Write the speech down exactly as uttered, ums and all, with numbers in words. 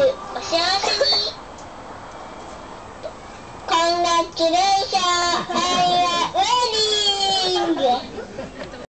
お幸せに。コングラチュレーション。